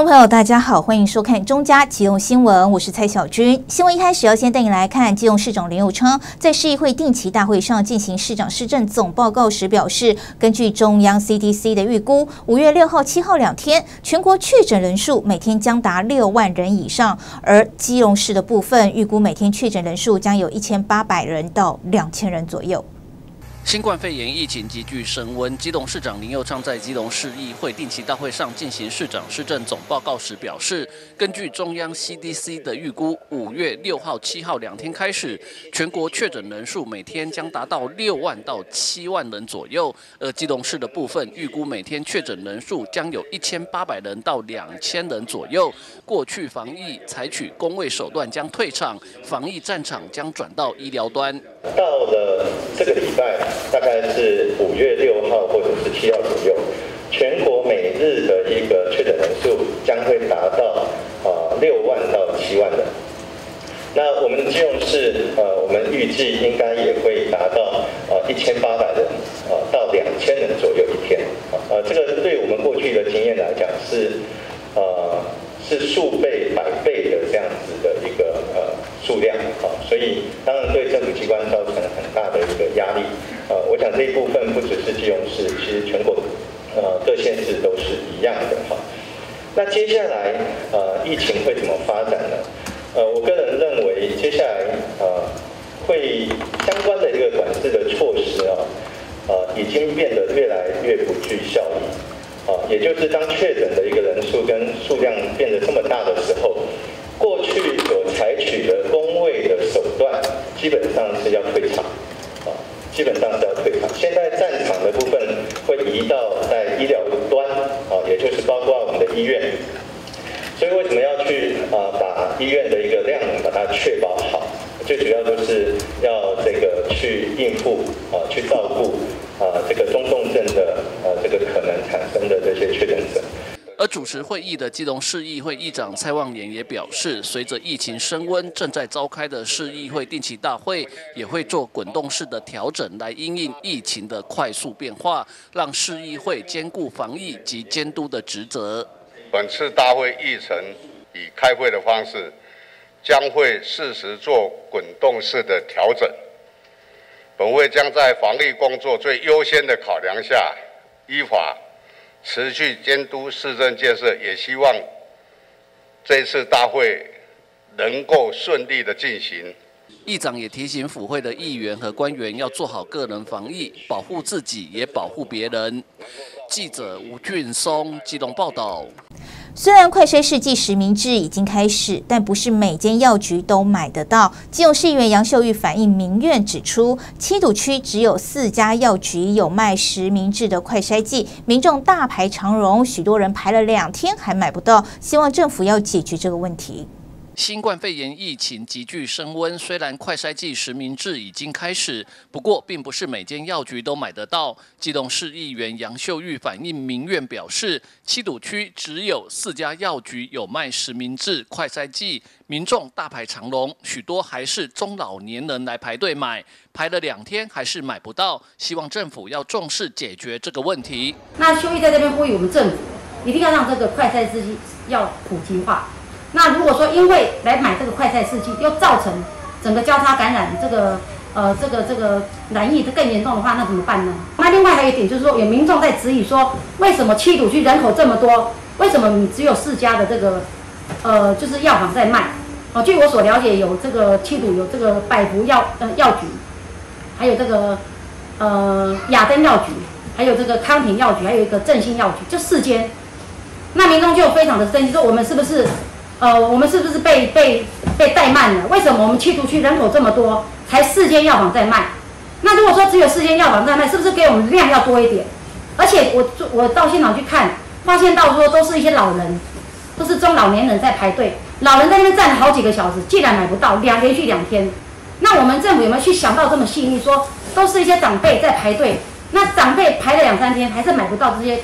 众朋友，大家好，欢迎收看中嘉基隆新闻，我是蔡小军。新闻一开始要先带你来看，基隆市长林右昌在市议会定期大会上进行市长施政总报告时表示，根据中央 CDC 的预估，5月6号、7号2天，全国确诊人数每天将达6万人以上，而基隆市的部分预估每天确诊人数将有1800人到2000人左右。 新冠肺炎疫情急剧升温，基隆市长林右昌在基隆市议会定期大会上进行市长施政总报告时表示，根据中央 CDC 的预估，5月6号、7号2天开始，全国确诊人数每天将达到6万到7万人左右，而基隆市的部分预估每天确诊人数将有1800人到2000人左右。过去防疫采取公卫手段将退场，防疫战场将转到医疗端。 到了这个礼拜。 大概是5月6号或者是7号左右，全国每日的一个确诊人数将会达到6万到7万人。那我们的基隆市我们预计应该也会达到1800人到2000人左右一天。这个对我们过去的经验来讲是数倍、100倍的这样子的一个数量所以当然对政府机关造成很大的一个压力。我想这一部分不只是基隆市，其实全国各县市都是一样的那接下来疫情会怎么发展呢？我个人认为接下来会相关的一个管制的措施已经变得越来越不具效益。也就是当确诊的一个人数跟数量变得这么大的时候，过去所采取的公卫的手段，基本上是要退场，现在战场的部分会移到在医疗端，也就是包括我们的医院。所以为什么要去把医院的一个量能把它确保好？最主要就是要这个去应付去照顾这个中重症的这个可能产生的这些确诊者。 而主持会议的基隆市议会议长蔡旺年也表示，随着疫情升温，正在召开的市议会定期大会也会做滚动式的调整，来因应疫情的快速变化，让市议会兼顾防疫及监督的职责。 本次大会议程以开会的方式，将会适时做滚动式的调整。本会将在防疫工作最优先的考量下，依法持续监督市政建设，也希望这次大会能够顺利的进行。 议长也提醒府会的议员和官员要做好个人防疫，保护自己也保护别人。记者吴俊松基隆报道。 虽然快筛试剂实名制已经开始，但不是每间药局都买得到。基隆市议员杨秀玉反映民怨，指出七堵区只有4家药局有卖实名制的快筛剂，民众大排长龙，许多人排了2天还买不到，希望政府要解决这个问题。 新冠肺炎疫情急剧升温，虽然快筛剂实名制已经开始，不过并不是每间药局都买得到。基隆市议员杨秀玉反映民怨，表示七堵区只有4家药局有卖实名制快筛剂，民众大排长龙，许多还是中老年人来排队买，排了2天还是买不到，希望政府要重视解决这个问题。 那秀玉在这边呼吁我们政府一定要让这个快筛试剂要普及化。那如果说因为来买这个快筛试剂，又造成整个交叉感染，这个染疫更严重的话，那怎么办呢？那另外还有一点就是说，有民众在质疑说，为什么七堵区人口这么多，为什么你只有4家的这个就是药房在卖？据我所了解，有这个七堵有这个百福药局，还有这个雅登药局，还有这个康平药局，还有一个振兴药局，就4间。那民众就非常的生气，说我们是不是被怠慢了？为什么我们七堵区人口这么多，才4间药房在卖？那如果说只有4间药房在卖，是不是给我们量要多一点？而且我到现场去看，发现到说都是一些老人，都是中老年人在排队，老人在那边站了好几个小时，竟然买不到，连续2天。那我们政府有没有去想到这么细腻？说都是一些长辈在排队， 那长辈排了2、3天，还是买不到这些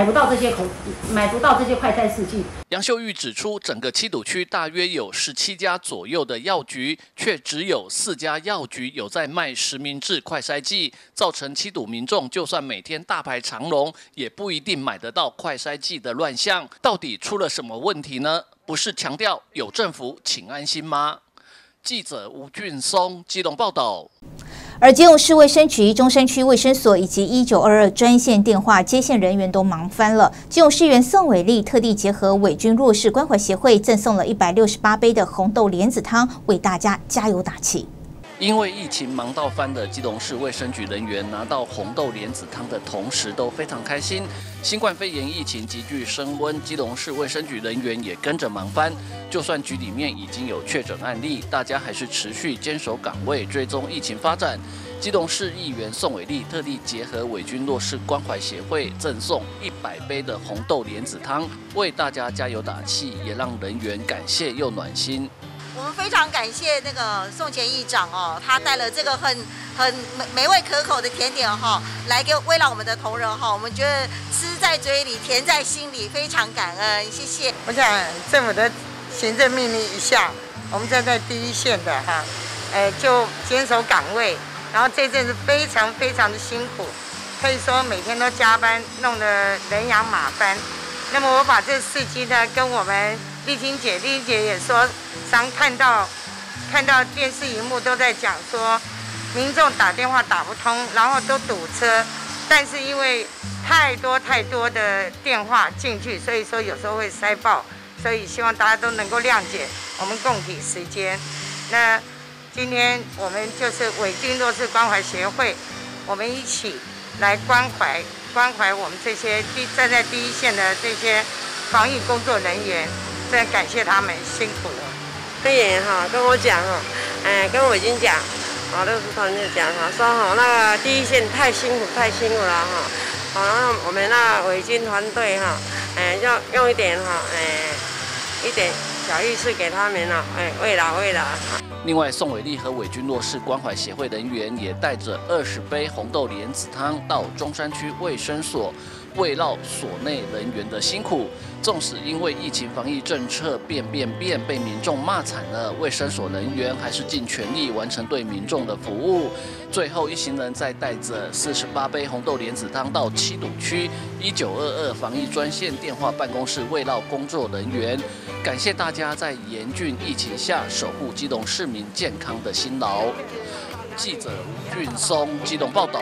快筛试剂。 杨秀玉指出，整个七堵区大约有17家左右的药局，却只有4家药局有在卖实名制快筛剂，造成七堵民众就算每天大排长龙，也不一定买得到快筛剂的乱象。到底出了什么问题呢？不是强调有政府请安心吗？记者吴俊松基隆报道。 而基隆市卫生局、中山区卫生所以及1922专线电话接线人员都忙翻了。基隆市议员宋伟立特地结合伪军弱势关怀协会，赠送了168杯的红豆莲子汤，为大家加油打气。 因为疫情忙到翻的基隆市卫生局人员拿到红豆莲子汤的同时都非常开心。新冠肺炎疫情急剧升温，基隆市卫生局人员也跟着忙翻。就算局里面已经有确诊案例，大家还是持续坚守岗位，追踪疫情发展。基隆市议员宋伟立特地结合伪军弱势关怀协会，赠送100杯的红豆莲子汤，为大家加油打气，也让人员感谢又暖心。 我们非常感谢那个宋前议长哦，他带了这个很美味可口的甜点哈，来慰劳我们的同仁哈。我们觉得吃在嘴里，甜在心里，非常感恩，谢谢。 我想政府的行政命令一下，我们站在第一线的哈，就坚守岗位，然后这阵子非常的辛苦，可以说每天都加班，弄得人仰马翻。那么我把这事迹呢跟我们丽婷姐也说，常看到电视荧幕都在讲说，民众打电话打不通，然后都堵车，但是因为太多的电话进去，所以说有时候会塞爆，所以希望大家都能够谅解我们共体时间。那今天我们就是伪军弱势关怀协会，我们一起来关怀我们这些站在第一线的这些防疫工作人员，真的感谢他们辛苦了。 肺炎哈跟我讲哈，跟我已经讲，乐视团就讲哈，说哈那个第一线太辛苦了哈，好，然后我们那伪军团队哈，要用一点哈，一点小意识给他们了，慰劳。 另外，宋伟立和伪军弱势关怀协会人员也带着20杯红豆莲子汤到中山区卫生所，慰劳所内人员的辛苦。纵使因为疫情防疫政策变被民众骂惨了，卫生所人员还是尽全力完成对民众的服务。最后，一行人再带着48杯红豆莲子汤到七堵区1922防疫专线电话办公室慰劳工作人员，感谢大家在严峻疫情下守护基隆市民健康的辛劳。记者吴俊松基隆报道。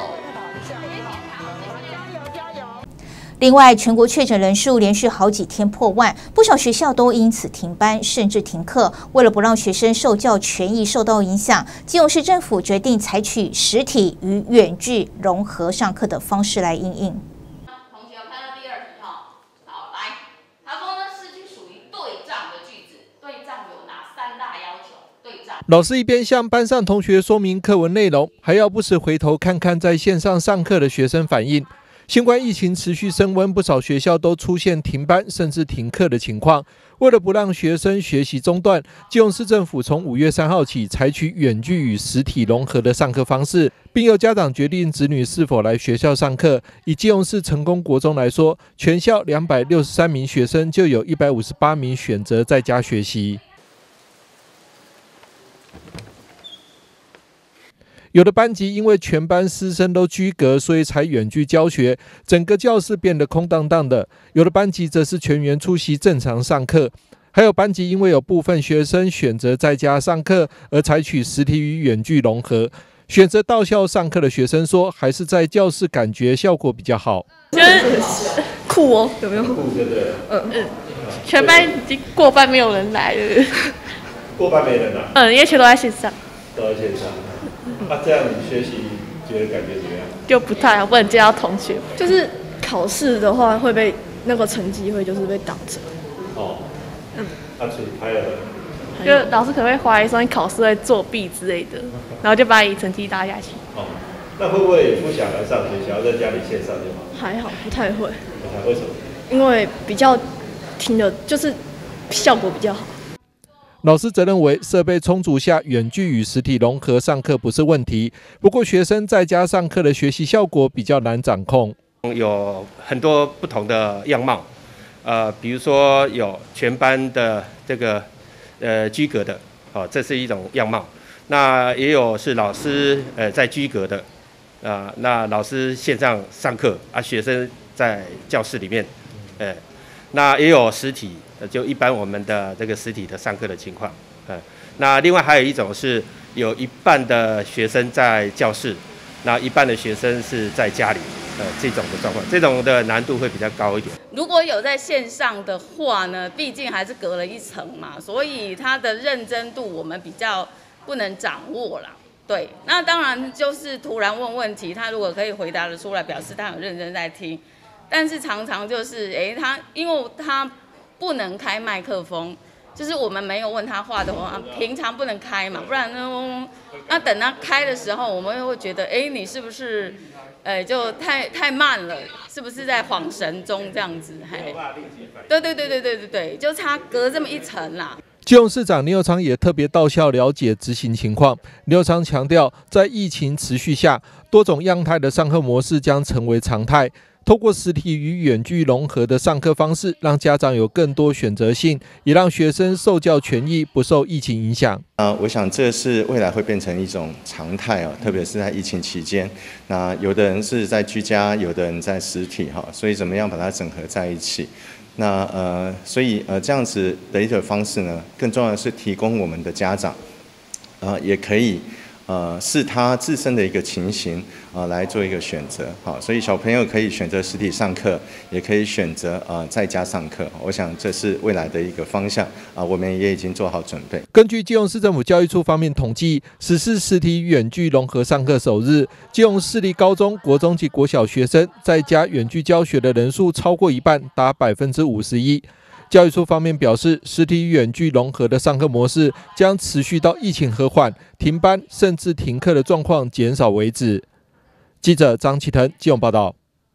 另外，全国确诊人数连续好几天破万，不少学校都因此停班甚至停课。为了不让学生受教权益受到影响，基隆市政府决定采取实体与远距融合上课的方式来因应。 同学有看到第2题哈，好来，他说呢，是句属于对仗的句子，对仗有哪3大要求？对仗。 老师一边向班上同学说明课文内容，还要不时回头看看在线上上课的学生反应。新冠疫情持续升温，不少学校都出现停班甚至停课的情况。为了不让学生学习中断，基隆市政府从5月3号起采取远距与实体融合的上课方式，并由家长决定子女是否来学校上课。以基隆市成功国中来说，全校263名学生就有158名选择在家学习。有的班级因为全班师生都居隔，所以才远距教学，整个教室变得空荡荡的。有的班级则是全员出席正常上课，还有班级因为有部分学生选择在家上课，而采取实体与远距融合。选择到校上课的学生说，还是在教室感觉效果比较好。 就是酷哦，有没有？ 酷对不对？ 全班已经过半没有人来了。 过半没人来？ 因为全都在线上。 都在线上。这样你学习觉得感觉怎么样？ 就不太好，不能见到同学。就是考试的话会被那个成绩会就是被挡着。还有，就老师可能会怀疑说你考试会作弊之类的，然后就把你成绩拉下去。 那会不会也不想来上学校，在家里线上就好？ 还好，不太会。 为什么？ 因为比较听的，就是效果比较好。 老师则认为，设备充足下，远距与实体融合上课不是问题。不过，学生在家上课的学习效果比较难掌控。 有很多不同的样貌，比如说有全班的这个居隔的，这是一种样貌。那也有是老师在居隔的，那老师线上上课学生在教室里面，那也有实体。就一般我们的这个实体的上课的情况，那另外还有一种是有一半的学生在教室，那一半的学生是在家里，这种的状况，这种的难度会比较高一点。 如果有在线上的话呢，毕竟还是隔了一层嘛，所以它的认真度我们比较不能掌握啦。对，那当然就是突然问问题，他如果可以回答得出来，表示他有认真在听，但是常常就是因为他不能开麦克风，就是我们没有问他话的话，平常不能开嘛，不然呢，那等他开的时候，我们会觉得，你是不是，就太慢了，是不是在恍神中这样子？对，就差隔这么一层啦。 基隆市长林右昌也特别到校了解执行情况。林右昌强调，在疫情持续下，多种样态的上课模式将成为常态。透过实体与远距融合的上课方式，让家长有更多选择性，也让学生受教权益不受疫情影响。 我想这是未来会变成一种常态特别是在疫情期间。那有的人是在居家，有的人在实体所以怎么样把它整合在一起？那所以这样子的一个方式呢，更重要的是提供我们的家长也可以是他自身的一个情形来做一个选择。所以小朋友可以选择实体上课，也可以选择在家上课。我想这是未来的一个方向我们也已经做好准备。 根据基隆市政府教育处方面统计，实施实体远距融合上课首日，基隆市立高中、国中及国小学生在家远距教学的人数超过一半，达51%。教育处方面表示，实体与远距融合的上课模式将持续到疫情和缓、停班甚至停课的状况减少为止。记者张启腾基隆报道。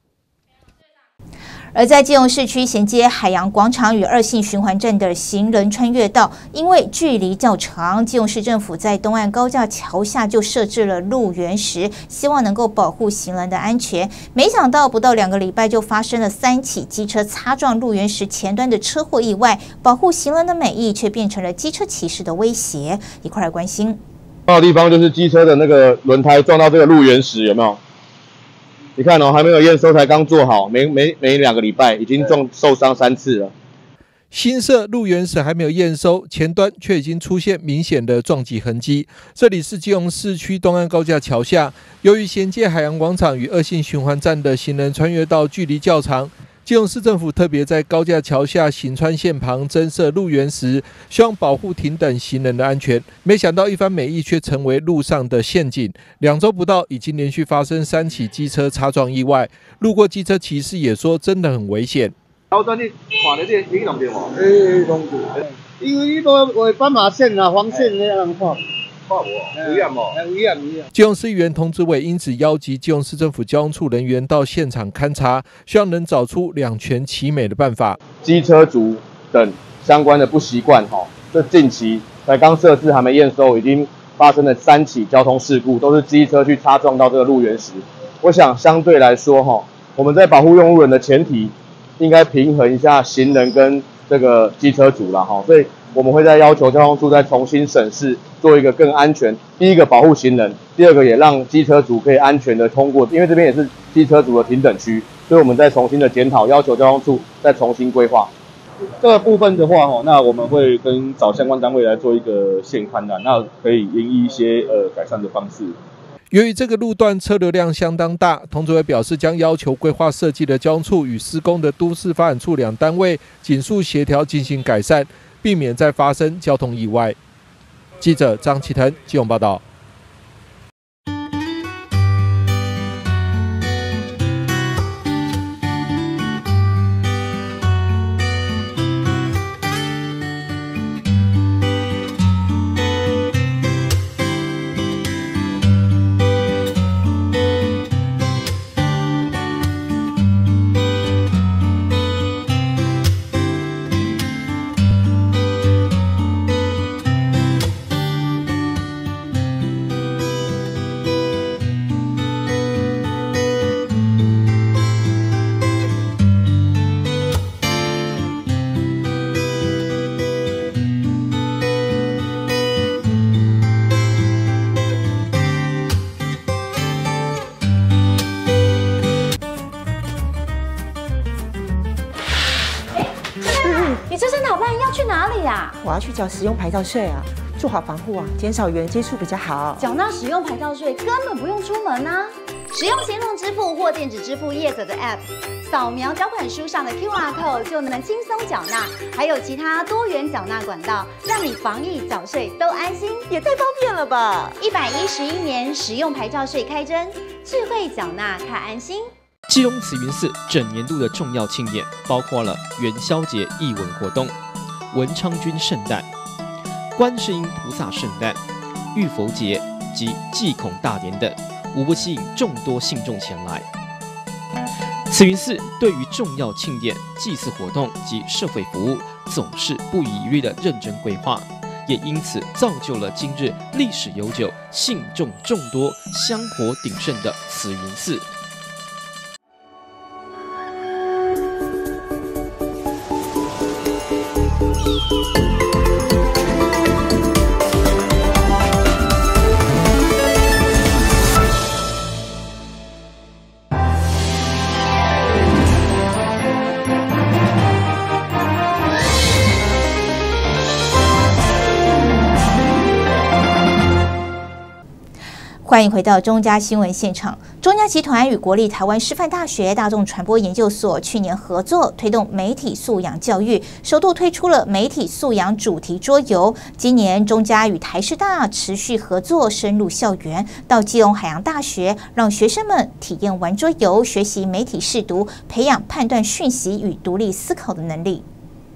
而在基隆市区衔接海洋广场与2性循环站的行人穿越道，因为距离较长，基隆市政府在东岸高架桥下就设置了路缘石，希望能够保护行人的安全。没想到不到2个礼拜就发生了3起机车擦撞路缘石前端的车祸意外，保护行人的美意却变成了机车骑士的威胁。一块来关心。 到的地方就是机车的那个轮胎撞到这个路缘石，有没有？你看还没有验收，才刚做好，没2个礼拜，已经受伤3次了。 新设路缘石还没有验收，前端却已经出现明显的撞击痕迹。这里是基隆市区东岸高架桥下，由于衔接海洋广场与2性循环站的行人穿越道距离较长，基隆市政府特别在高架桥下行穿线旁增设路缘石，希望保护停等行人的安全。没想到一番美意却成为路上的陷阱。2周不到，已经连续发生3起机车擦撞意外。路过机车骑士也说，真的很危险。 你看到这影弄到无？弄到，因为你都画斑马线啊、黄线那样看。 基隆市议员童子伟因此邀集基隆市政府交通处人员到现场勘查，希望能找出两全其美的办法。 机车族等相关的不习惯，这近期才刚设置还没验收，已经发生了3起交通事故，都是机车去擦撞到这个路缘石。我想相对来说，我们在保护用路人的前提，应该平衡一下行人跟这个机车族啦，所以我们会再要求交通处再重新审视，做一个更安全。第一个保护行人，第二个也让机车族可以安全的通过，因为这边也是机车族的停等区，所以我们再重新的检讨，要求交通处再重新规划。 这个部分的话，那我们会找相关单位来做一个现勘的，那可以研议一些改善的方式。 由于这个路段车流量相当大，童子伟表示将要求规划设计的交通处与施工的都市发展处2单位紧速协调进行改善，避免再发生交通意外。记者张启腾基隆报道。 呀？我要去缴使用牌照税啊，做好防护啊，减少与人接触比较好。 缴纳使用牌照税根本不用出门啊！使用行动支付或电子支付业者的 App， 扫描缴款书上的 QR code 就能轻松缴纳，还有其他多元缴纳管道，让你防疫缴税都安心， 也太方便了吧 ！111年使用牌照税开征，智慧缴纳看安心。 基隆慈云寺整年度的重要庆典包括了元宵节艺文活动、文昌君圣诞、观世音菩萨圣诞、浴佛节及祭孔大典等，无不吸引众多信众前来。慈云寺对于重要庆典、祭祀活动及社会服务，总是不遗余力的认真规划，也因此造就了今日历史悠久、信众众多、香火鼎盛的慈云寺。 欢迎回到中嘉新闻现场。中嘉集团与国立台湾师范大学大众传播研究所去年合作，推动媒体素养教育，首度推出了媒体素养主题桌游。今年中嘉与台师大持续合作，深入校园，到基隆海洋大学，让学生们体验玩桌游，学习媒体识读，培养判断讯息与独立思考的能力。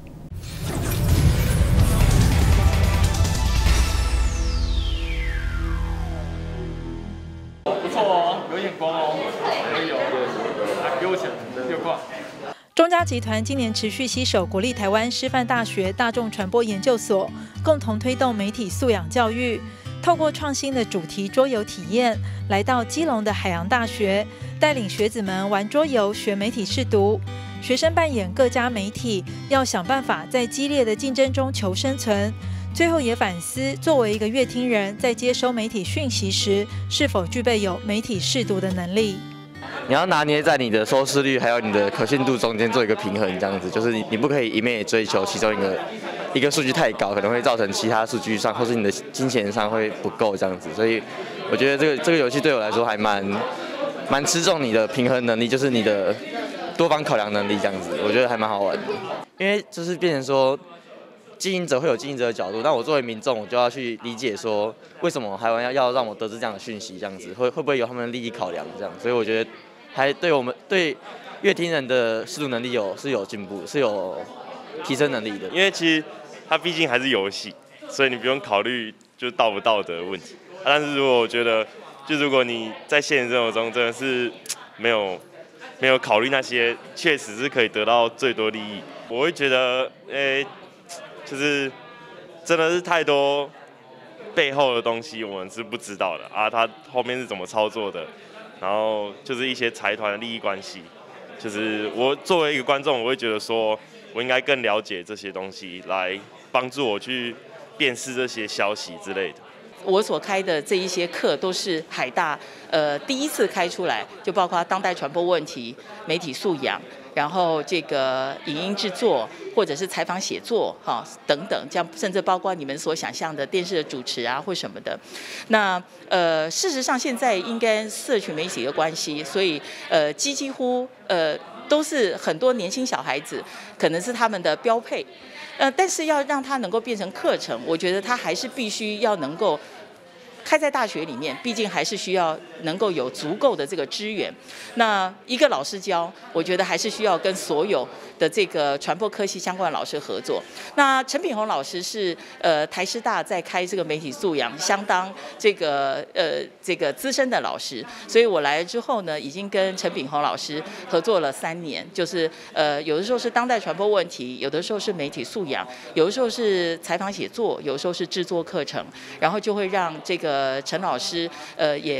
中嘉集团今年持续携手国立台湾师范大学大众传播研究所，共同推动媒体素养教育。透过创新的主题桌游体验，来到基隆的海洋大学，带领学子们玩桌游学媒体识读。学生扮演各家媒体，要想办法在激烈的竞争中求生存。最后也反思，作为一个乐听人，在接收媒体讯息时，是否具备有媒体识读的能力。 你要拿捏在你的收视率还有你的可信度中间做一个平衡，这样子就是你不可以一面也追求其中一个数据太高，可能会造成其他数据上或是你的金钱上会不够这样子。所以我觉得这个游戏对我来说还蛮吃重你的平衡能力，就是你的多方考量能力这样子，我觉得还蛮好玩的。因为就是变成说，经营者会有经营者的角度，但我作为民众，我就要去理解说，为什么台湾要让我得知这样的讯息，这样子会不会有他们的利益考量这样？所以我觉得还对我们对乐听人的识读能力是有进步，是有提升能力的。 因为其实它毕竟还是游戏，所以你不用考虑就道不道德的问题。但是如果我觉得，如果你在现实生活中真的是没有考虑那些，确实是可以得到最多利益，我会觉得，就是真的是太多背后的东西我们是不知道的啊，它后面是怎么操作的，然后就是一些财团的利益关系，就是我作为一个观众，我会觉得说，我应该更了解这些东西，来帮助我去辨识这些消息之类的。 我所开的这一些课都是海大第一次开出来，就包括当代传播问题、媒体素养，然后这个影音制作或者是采访写作等等，这样甚至包括你们所想象的电视的主持啊或什么的。那事实上现在应该社群媒体的关系，所以几乎都是很多年轻小孩子可能是他们的标配。但是要让它能够变成课程，我觉得它还是必须要能够开在大学里面，毕竟还是需要能够有足够的这个资源。那一个老师教，我觉得还是需要跟所有的这个传播科系相关的老师合作。那陈品宏老师是台师大在开这个媒体素养相当这个资深的老师，所以我来了之后呢，已经跟陈品宏老师合作了3年，就是有的时候是当代传播问题，有的时候是媒体素养，有的时候是采访写作，有的时候是制作课程，然后就会让这个陈老师也来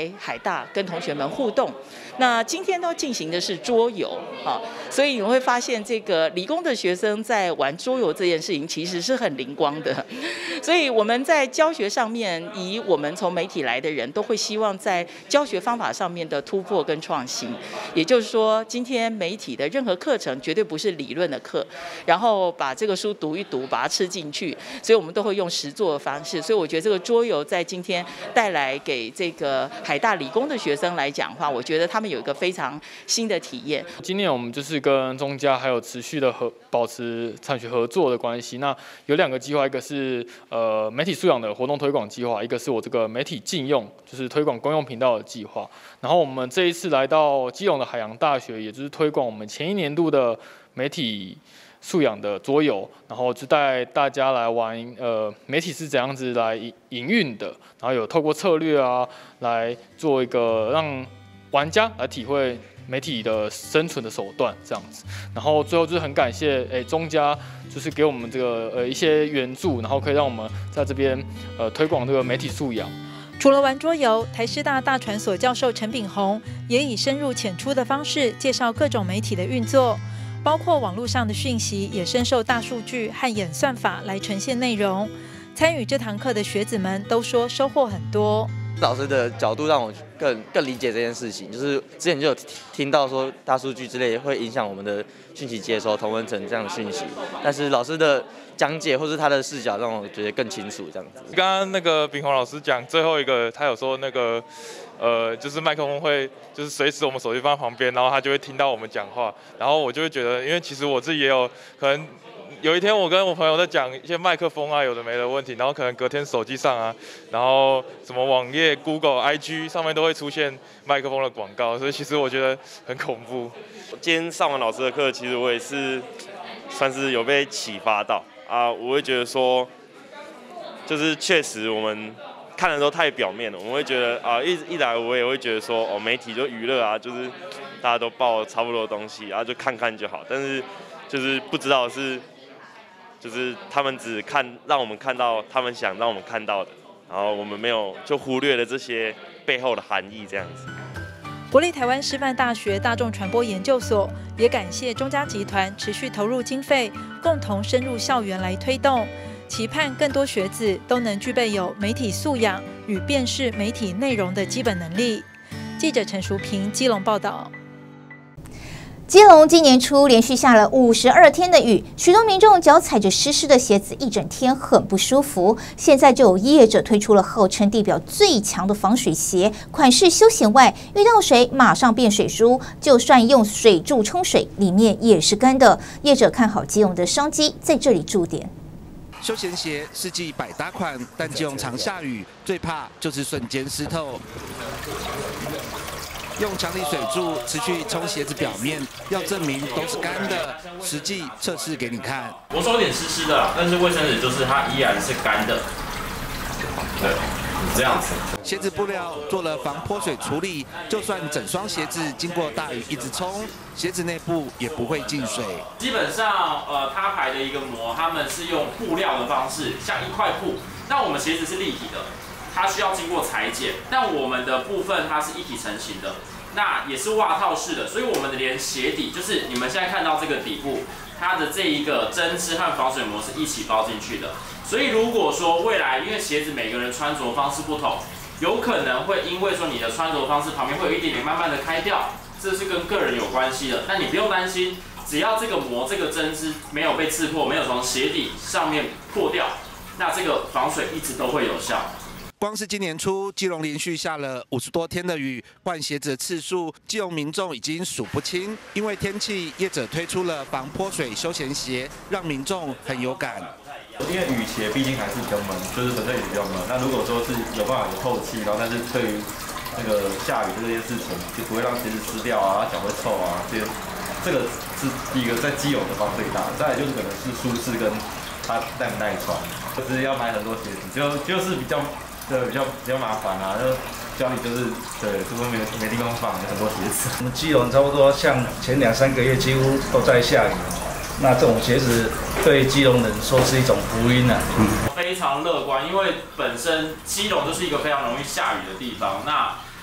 来海大跟同学们互动。那今天都进行的是桌游啊，所以你会发现这个理工的学生在玩桌游这件事情其实是很灵光的。所以我们在教学上面，以我们从媒体来的人都会希望在教学方法上面的突破跟创新。也就是说，今天媒体的任何课程绝对不是理论的课，然后把这个书读一读，把它吃进去，所以我们都会用实作的方式。所以我觉得这个桌游在今天带来给这个海大理工的学生来讲的话，我觉得他们有一个非常新的体验。 今年我们就是跟中嘉还有持续的保持产学合作的关系。那有2个计划，一个是媒体素养的活动推广计划，一个是我这个媒体禁用，就是推广公用频道的计划。然后我们这一次来到基隆的海洋大学，也就是推广我们前1年度的媒体素养的桌游，然后就带大家来玩媒体是怎样子来营运的，然后有透过策略啊来做一个让玩家来体会媒体的生存的手段这样子。然后最后就是很感谢中嘉就是给我们这个一些援助，然后可以让我们在这边推广这个媒体素养。 除了玩桌游，台师大大传所教授陈炳宏也以深入浅出的方式介绍各种媒体的运作，包括网络上的讯息也深受大数据和演算法来呈现内容。参与这堂课的学子们都说收获很多。 老师的角度让我更理解这件事情，就是之前就有听到说大数据之类会影响我们的讯息接收、同温层这样的讯息，但是老师的讲解或是他的视角让我觉得更清楚这样子。 刚刚那个炳宏老师讲最后一个，他有说那个就是麦克风会就是随时我们手机放在旁边，然后他就会听到我们讲话，然后我就会觉得，因为其实我自己也有可能。有一天我跟我朋友在讲一些麦克风啊有的没的问题，然后可能隔天手机上啊，然后什么网页、Google、IG 上面都会出现麦克风的广告，所以其实我觉得很恐怖。 今天上完老师的课，其实我也是算是有被启发到啊，我会觉得说，就是确实我们看的都太表面了，我们会觉得啊，一来我也会觉得说，媒体就娱乐啊，就是大家都报差不多的东西，然后就看看就好，但是就是不知道就是他们只让我们看到他们想让我们看到的，然后我们没有就忽略了这些背后的含义，这样子。 国立台湾师范大学大众传播研究所也感谢中嘉集团持续投入经费，共同深入校园来推动，期盼更多学子都能具备有媒体素养与辨识媒体内容的基本能力。记者陈淑平基隆报道。 基隆今年初连续下了52天的雨，许多民众脚踩着湿湿的鞋子，一整天很不舒服。现在就有业者推出了号称地表最强的防水鞋，款式休闲外，遇到水马上变水珠，就算用水柱冲水，里面也是干的。业者看好基隆的商机，在这里驻点。 休闲鞋是季百搭款，但基隆常下雨，最怕就是瞬间湿透。用强力水柱持续冲鞋子表面，要证明都是干的，实际测试给你看。 我手有点湿湿的，但是卫生纸就是它依然是干的。对，这样子。 鞋子布料做了防泼水处理，就算整双鞋子经过大雨一直冲，鞋子内部也不会进水。 基本上，它排的一个膜，他们是用布料的方式，像一块布。那我们鞋子是立体的。它需要经过裁剪，但我们的部分它是一体成型的，那也是袜套式的，所以我们的连鞋底，就是你们现在看到这个底部，它的这一个针织和防水膜是一起包进去的。所以如果说未来因为鞋子每个人穿着方式不同，有可能会因为说你的穿着方式旁边会有一点点慢慢的开掉，这是跟个人有关系的。但你不用担心，只要这个膜这个针织没有被刺破，没有从鞋底上面破掉，那这个防水一直都会有效。 光是今年初，基隆连续下了50多天的雨，换鞋子的次数，基隆民众已经数不清。因为天气，业者推出了防泼水休闲鞋，让民众很有感。 因为雨鞋毕竟还是比较闷，就是本身也比较闷。那如果说是有办法有透气，然后但是对于那个下雨这件事情，就不会让鞋子湿掉啊，脚会臭啊，这个是第一个在基隆的方最大。再来就是可能是舒适跟它耐不耐穿，就是要买很多鞋子，就是比较麻烦啊，就家里就是对，是不是没地方放，很多鞋子。 我们基隆差不多像前2-3个月几乎都在下雨，那这种鞋子对基隆人说是一种福音啊。 非常乐观，因为本身基隆就是一个非常容易下雨的地方。那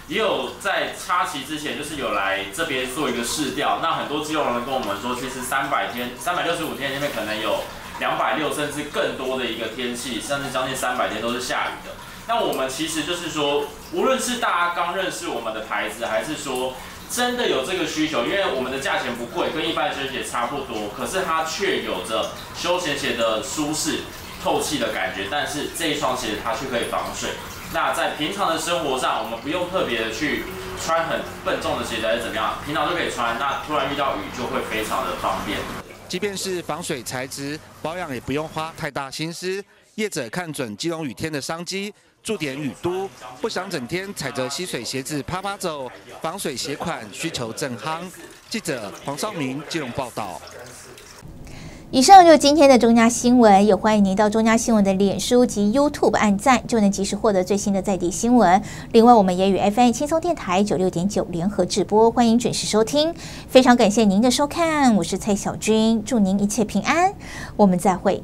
也有在插旗之前，就是有来这边做一个试调。那很多基隆人跟我们说，其实300天、365天里面可能有260甚至更多的一个天气，甚至将近300天都是下雨的。那我们其实就是说，无论是大家刚认识我们的牌子，还是说真的有这个需求，因为我们的价钱不贵，跟一般的休闲鞋差不多，可是它却有着休闲鞋的舒适、透气的感觉，但是这一双鞋它却可以防水。那在平常的生活上，我们不用特别的去穿很笨重的鞋子还是怎么样，平常就可以穿。那突然遇到雨就会非常的方便。 即便是防水材质，保养也不用花太大心思。业者看准基隆雨天的商机，驻点雨都，不想整天踩着吸水鞋子啪啪走，防水鞋款需求正夯。记者黄少明基隆报道。 以上就是今天的中嘉新闻，也欢迎您到中嘉新闻的脸书及 YouTube 按赞，就能及时获得最新的在地新闻。另外，我们也与 FM 轻松电台96.9联合直播，欢迎准时收听。非常感谢您的收看，我是蔡小君，祝您一切平安，我们再会。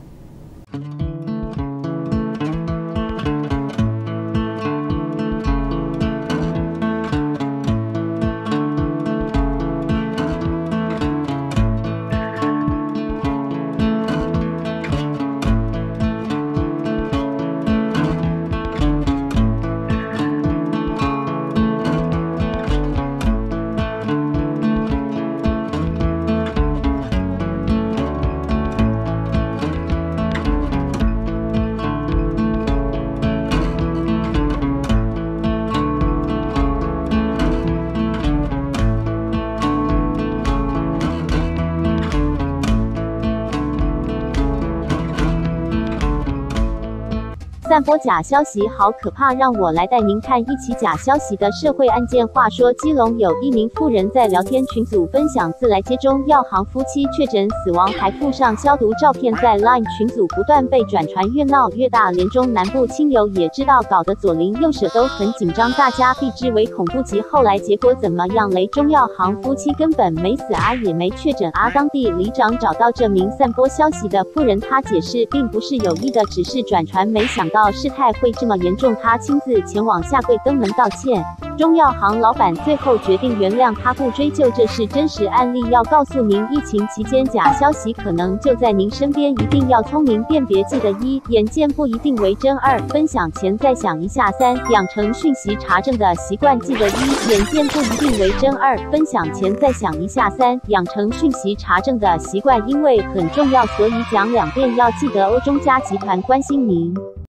散播假消息好可怕，让我来带您看一起假消息的社会案件。话说，基隆有一名妇人在聊天群组分享自来接中药行夫妻确诊死亡，还附上消毒照片，在 LINE 群组不断被转传，越闹越大。连中南部亲友也知道，搞得左邻右舍都很紧张，大家避之为恐怖及后来结果怎么样嘞？中药行夫妻根本没死啊，也没确诊啊。当地里长找到这名散播消息的妇人，他解释并不是有意的，只是转传，没想到事态会这么严重，他亲自前往下跪登门道歉。中药行老板最后决定原谅他，不追究，这是真实案例。要告诉您，疫情期间假消息可能就在您身边，一定要聪明辨别。记得1，眼见不一定为真；2，分享前再想一下；3，养成讯息查证的习惯。记得1，眼见不一定为真；2，分享前再想一下；3，养成讯息查证的习惯，因为很重要，所以讲2遍。要记得哦。中嘉集团关心您。